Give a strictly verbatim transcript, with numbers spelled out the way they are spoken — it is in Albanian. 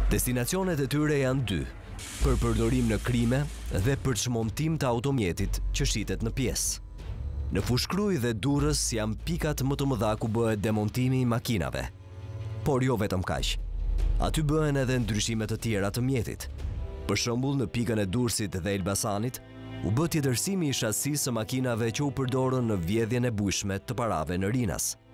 Destinacionet e tyre janë dy, për përdorim në krime dhe për çmontim të automjetit që shitet në pjesë. Në Fushkruj dhe Durrës janë pikat më të mëdha ku bëhet demontimi i makinave. Por jo vetëm kaq. Aty bëhen edhe ndryshime të tjera të mjetit. Për shembull, në pikën e Durrësit dhe Elbasanit, u bë tjetërsimi i shasisë së makinave që u përdorën në vjedhjen e bujshme të parave në Rinas.